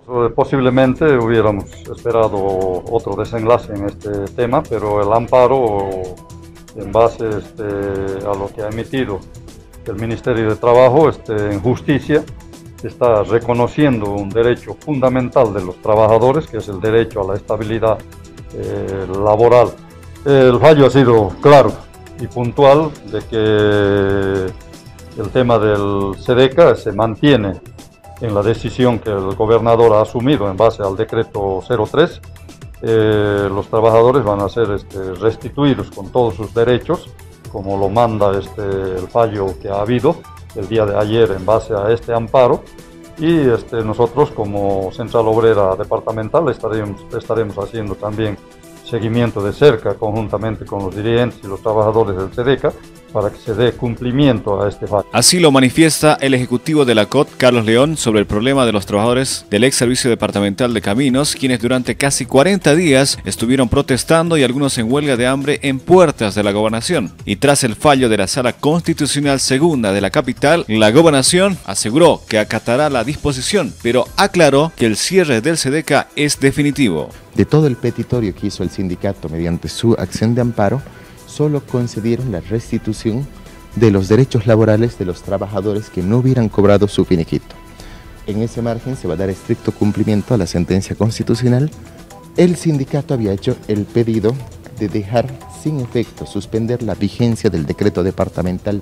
Posiblemente hubiéramos esperado otro desenlace en este tema, pero el amparo, en base a lo que ha emitido el Ministerio de Trabajo en justicia, está reconociendo un derecho fundamental de los trabajadores, que es el derecho a la estabilidad laboral. El fallo ha sido claro y puntual de que el tema del SEDECA se mantiene en la decisión que el gobernador ha asumido en base al decreto 03. Los trabajadores van a ser restituidos con todos sus derechos, como lo manda el fallo que ha habido el día de ayer en base a este amparo, y nosotros como Central Obrera Departamental estaremos haciendo también seguimiento de cerca conjuntamente con los dirigentes y los trabajadores del SEDECA para que se dé cumplimiento a este fallo. Así lo manifiesta el ejecutivo de la COT, Carlos León, sobre el problema de los trabajadores del ex Servicio Departamental de Caminos, quienes durante casi 40 días estuvieron protestando y algunos en huelga de hambre en puertas de la gobernación. Y tras el fallo de la Sala Constitucional Segunda de la capital, la gobernación aseguró que acatará la disposición, pero aclaró que el cierre del SEDECA es definitivo. De todo el petitorio que hizo el sindicato mediante su acción de amparo, solo concedieron la restitución de los derechos laborales de los trabajadores que no hubieran cobrado su finiquito. En ese margen se va a dar estricto cumplimiento a la sentencia constitucional. El sindicato había hecho el pedido de dejar sin efecto, suspender la vigencia del decreto departamental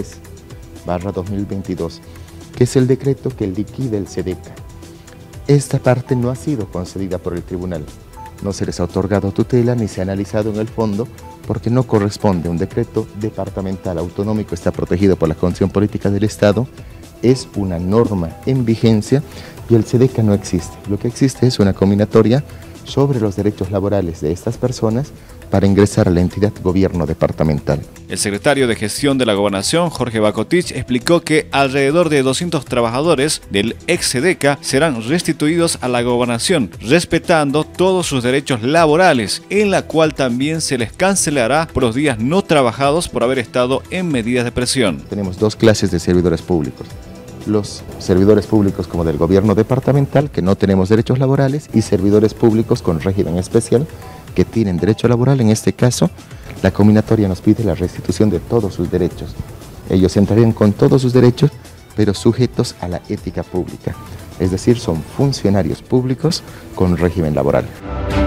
3/2022, que es el decreto que liquida el SEDECA. Esta parte no ha sido concedida por el tribunal. No se les ha otorgado tutela ni se ha analizado en el fondo porque no corresponde. Un decreto departamental autonómico está protegido por la Constitución Política del Estado, es una norma en vigencia y el SEDECA no existe. Lo que existe es una combinatoria sobre los derechos laborales de estas personas para ingresar a la entidad gobierno departamental. El secretario de Gestión de la Gobernación, Jorge Bacotich, explicó que alrededor de 200 trabajadores del ex SEDECA serán restituidos a la gobernación, respetando todos sus derechos laborales, en la cual también se les cancelará por los días no trabajados por haber estado en medidas de presión. Tenemos dos clases de servidores públicos. Los servidores públicos como del gobierno departamental, que no tenemos derechos laborales, y servidores públicos con régimen especial, que tienen derecho laboral. En este caso, la combinatoria nos pide la restitución de todos sus derechos. Ellos entrarían con todos sus derechos, pero sujetos a la ética pública. Es decir, son funcionarios públicos con régimen laboral.